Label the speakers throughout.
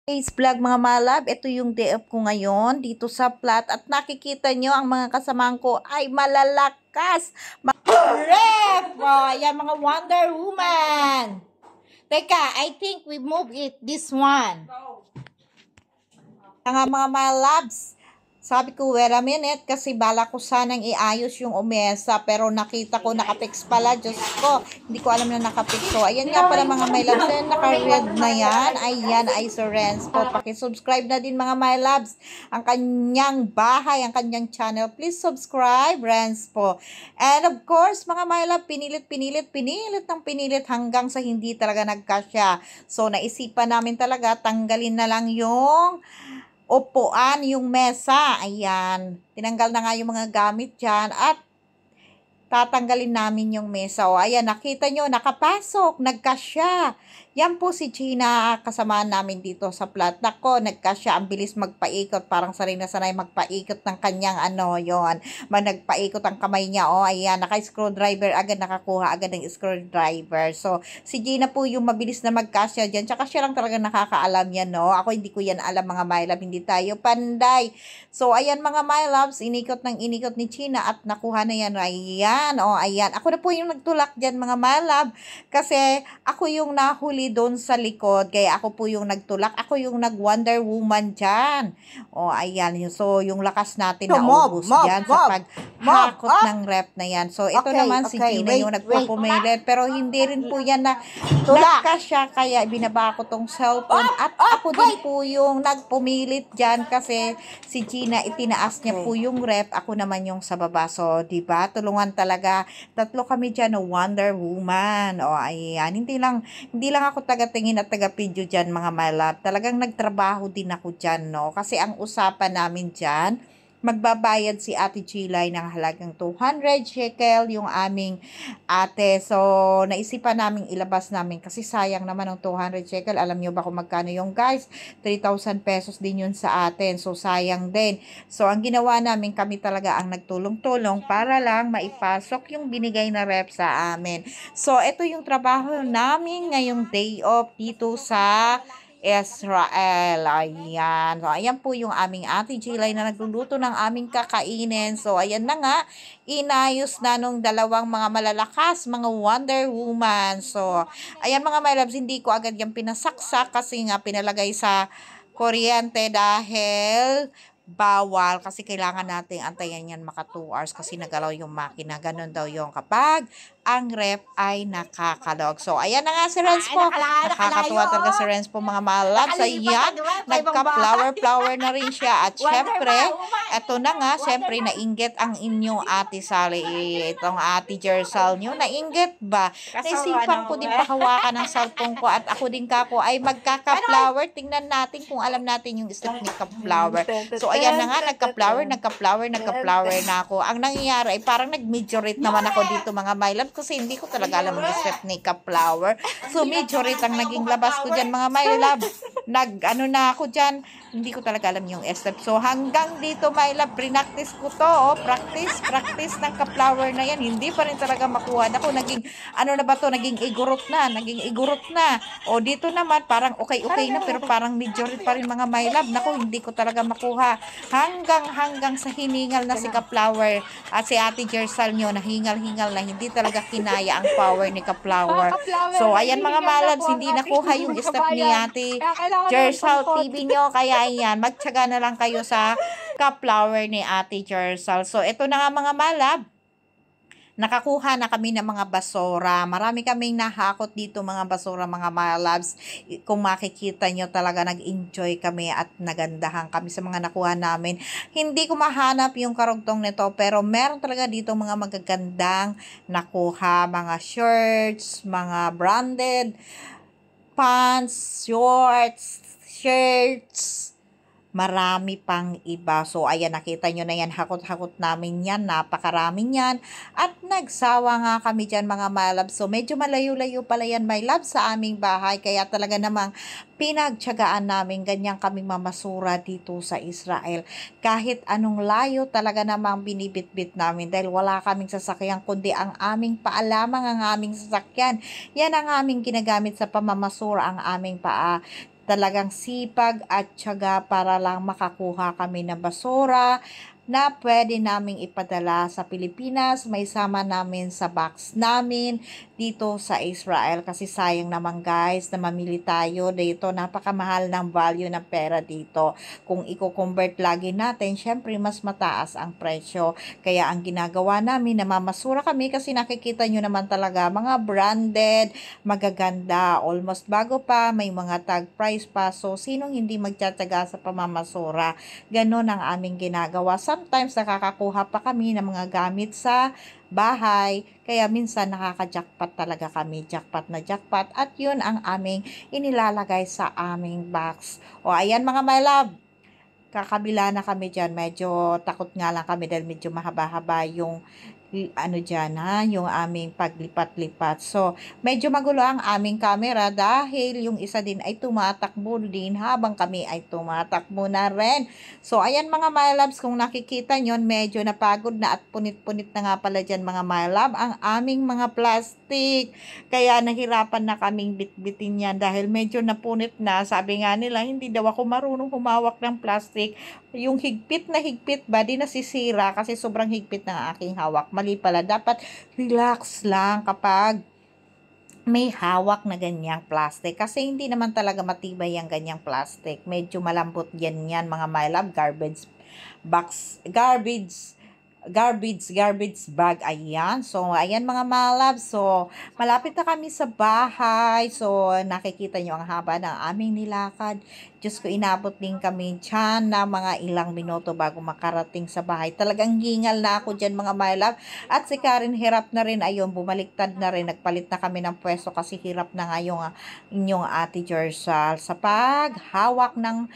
Speaker 1: Today's vlog mga malab, ito yung day off ko ngayon dito sa flat at nakikita nyo ang mga kasamahan ko ay malalakas. Ref! Oh, yan mga Wonder Woman. Teka, I think we move it, this one. Mga malabs, sabi ko, wait a minute, kasi bala ko sanang iayos yung umesa, pero nakita ko nakapix pala, Diyos ko, hindi ko alam na nakapix. So, ayan nga pala mga my loves, naka-red na yan, ayan ay Sir Renz po. Pakisubscribe na din mga my loves, ang kanyang bahay, ang kanyang channel. Please subscribe, Renz po. And of course, mga my love, pinilit ng pinilit hanggang sa hindi talaga nagkasya. So, naisipan namin talaga, tanggalin na lang yung upuan, yung mesa. Ayan. Tinanggal na nga yung mga gamit dyan at tatanggalin namin yung mesa. O, ayan, nakita nyo, nakapasok, nagkasya. Yan po si Gina, kasamaan namin dito sa flat. Nako, nagkasya, ang bilis magpaikot. Parang sanay na sanay magpaikot ng kanyang yon. Nagpaikot ang kamay niya. O, ayan, naka-screwdriver agad, nakakuha agad ng screwdriver. So, si Gina po yung mabilis na magkasya dyan. Tsaka siya lang talaga nakakaalam yan, no? Ako hindi ko yan alam, mga my love. Hindi tayo panday. So, ayan mga my loves, inikot ni Gina at nakuha na yan. Ayan, o, ayan. Ako na po yung nagtulak dyan, mga my love. Kasi, ako yung nahuli doon sa likod, kaya ako po yung nagtulak, ako yung nag-Wonder Woman dyan. O, ayan, so yung lakas natin na ubus dyan sa paghakot ng rep na yan. So, ito naman si Gina yung nagpupumilit, pero hindi rin po yan na nagkasya, kaya binaba ko tong cellphone, at ako din po yung nagpumilit dyan, kasi si Gina, itinaas niya po yung rep, ako naman yung sa baba. So, diba, tulungan talaga, tatlo kami dyan, no, Wonder Woman. O, ayan, hindi lang ako taga-tingin at taga-video dyan, mga my love. Talagang nagtrabaho din ako dyan, no? Kasi ang usapan namin dyan, magbabayad si Ate Chilay ng halagang 200 shekel yung aming ate. So, naisipan namin ilabas namin kasi sayang naman ng 200 shekel. Alam nyo ba kung magkano yung guys? 3,000 pesos din yun sa atin. So, sayang din. So, ang ginawa namin, kami talaga ang nagtulong-tulong para lang maipasok yung binigay na rep sa amin. So, ito yung trabaho namin ngayong day off dito sa Israel. Ayan. So, ayan po yung aming Ate Jilay na nagluluto ng aming kakainin. So, ayan na nga. Inayos na nung dalawang mga malalakas, mga Wonder Woman. So, ayan mga my loves, hindi ko agad yung pinasaksak kasi nga pinalagay sa kuryente dahil bawal, kasi kailangan natin antayan yan maka 2 hours kasi nagalaw yung makina. Ganon daw yung kapag ang rep ay nakakalog. So, ayan na nga si Renz po. Nakakatuwa talaga si Renz po, mga malabs. Ayan, nagka-flower na rin siya. At syempre, eto na nga, syempre, nainggit ang inyong Ate Sally. Itong Ate Jersal nyo, nainggit ba? Naisipan ko din pahawakan ng cellphone ko at ako din kako ay magkaka-flower. Tingnan natin kung alam natin yung step ni ka-flower. So, ayan na nga, nagka-flower na ako. Ang nangyayari ay parang nag-majorate naman ako dito, mga my love, kasi hindi ko talaga alam yung step ni ka-flower. So, majorate ang naging labas ko dyan, mga my love. Nag-ano na ako dyan, hindi ko talaga alam yung step. So, hanggang dito, my love, pre-practice ko to, oh, practice ng ka-flower na yan. Hindi pa rin talaga makuha. Ako, naging, ano na ba to, naging igurot na. O, dito naman, parang okay na, pero parang majorate pa rin, mga my love. Naku, hindi ko talaga makuha. Hanggang sa hiningal na si ka-flower at si Ate Jersal nyo, nahingal-hingal na, hindi talaga kinaya ang power ni ka-flower. So, ayan mga malabs, hindi nakuha yung step ni Ate Jersal TV nyo, kaya ayan, magtyaga na lang kayo sa ka-flower ni Ate Jersal. So, ito na nga mga malab, nakakuha na kami ng mga basura. Marami kaming nahakot dito, mga basura, mga malabs. Kung makikita nyo, talaga nag-enjoy kami at nagandahan kami sa mga nakuha namin. Hindi ko mahanap yung karugtong nito, pero meron talaga dito mga magagandang nakuha. Mga shirts, mga branded pants, shirts, marami pang iba. So, ayan, nakita nyo na yan. Hakot-hakot namin yan. Napakarami yan. At nagsawa nga kami dyan, mga my love. So, medyo malayo-layo pala yan, my love, sa aming bahay. Kaya talaga namang pinagtyagaan namin. Ganyan kaming mamasura dito sa Israel. Kahit anong layo, talaga namang binibitbit namin. Dahil wala kaming sasakyan, kundi ang aming paa lamang ang aming sasakyan. Yan ang aming ginagamit sa pamamasura, ang aming paa. talagang sipag at tiyaga para lang makakuha kami ng basura na pwede naming ipadala sa Pilipinas. May sama namin sa box namin dito sa Israel kasi sayang naman guys na mamili tayo dito. Napakamahal ng value ng pera dito. Kung i-convert lagi natin, syempre mas mataas ang presyo. Kaya ang ginagawa namin, namamasura kami kasi nakikita nyo naman talaga mga branded, magaganda, almost bago pa, may mga tag price pa. So, sinong hindi magtsatsaga sa pamamasura? Ganon ang aming ginagawa. Sometimes nakakakuha pa kami ng mga gamit sa bahay. Kaya minsan nakaka-jackpot talaga kami. Jackpot na jackpot. At yun ang aming inilalagay sa aming box. O ayan mga my love. Kakabila na kami dyan. Medyo takot nga lang kami dahil medyo mahaba-haba yung ano dyan ha, yung aming paglipat-lipat. So, medyo magulo ang aming camera dahil yung isa din ay tumatakbo din habang kami ay tumatakbo na rin. So, ayan mga my loves, kung nakikita nyo, medyo napagod na at punit-punit na nga pala dyan mga my love ang aming mga plastic. Kaya nahirapan na kaming bitbitin yan dahil medyo napunit na. Sabi nga nila, hindi daw ako marunong humawak ng plastic. Yung higpit na higpit ba, di nasisira kasi sobrang higpit ng aking hawak. Mali pala, dapat relax lang kapag may hawak na ganyang plastic. Kasi hindi naman talaga matibay ang ganyang plastic. Medyo malambot yan mga my love. Garbage bag. Ayan. So, ayan mga malab. So, malapit na kami sa bahay. So, nakikita nyo ang haba ng aming nilakad. Diyos ko, inabot din kami dyan na mga ilang minuto bago makarating sa bahay. Talagang hingal na ako dyan mga malab. At si Karen hirap na rin. Ayun, bumaliktad na rin. Nagpalit na kami ng pwesto kasi hirap na nga yung inyong ate Jersal sa paghawak ng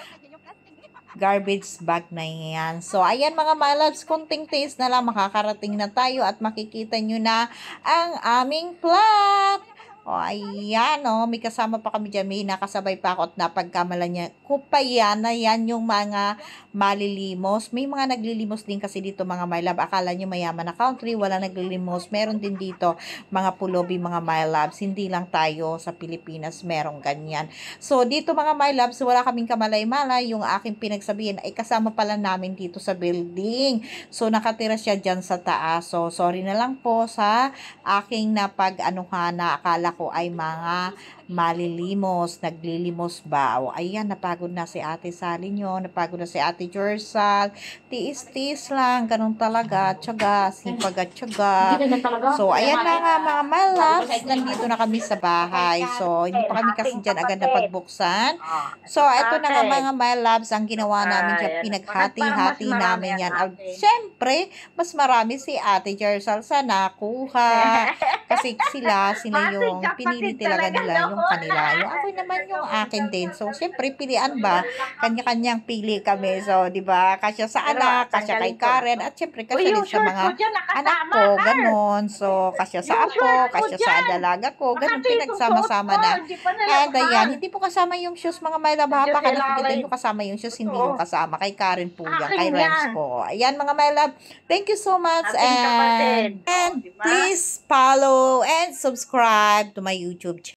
Speaker 1: garbage bag na yan. So, ayan mga my loves, kunting taste na lang, makakarating na tayo at makikita nyo na ang aming plot. O, ayan, may kasama pa kami dyan. May nakasabay pa ako at napagkamalan niya. Kupaya na yan yung mga malilimos. May mga naglilimos din kasi dito mga my love. Akala nyo mayaman na country, wala naglilimos. Meron din dito mga pulobi mga my loves. Hindi lang tayo sa Pilipinas merong ganyan. So, dito mga my loves, wala kaming kamalay-malay. Yung aking pinagsabihin ay kasama pala namin dito sa building. So, nakatira siya dyan sa taas. So, sorry na lang po sa aking napag-anuhan na akala ko ay mga malilimos, naglilimos ba? O, ayan, napagod na si Ate Sally nyo, napagod na si Ate Jersal. Tiis-tiis lang, ganun talaga, tiyaga, sipag at tiyaga. So, ayan na nga mga my loves, nandito na kami sa bahay. So, hindi pa kami kasi dyan agad na pagbuksan. So, ito na nga mga my loves, ang ginawa namin dyan, pinaghati-hati namin yan. At syempre, mas marami si Ate Jersal sa nakuha. Kasi sila yung pinili talaga nila yung kanila. Yung ako naman yung akin din. So, syempre, pilian ba? Kanya-kanyang pili kami. So, di ba? Kasya sa anak, kasya kay Karen, at syempre, kasya din sa mga anak ko. Ganon. So, kasya sa apo, kasya sa dalaga ko. Ganon, pinagsama-sama na. And, ayan, hindi po kasama yung shoes, mga my love. Baka nakikita nyo kasama yung shoes, hindi yung kasama. Kay Karen po yan. Kay Renz po. Ayan, mga my love. Thank you so much. And please follow and subscribe to my YouTube channel.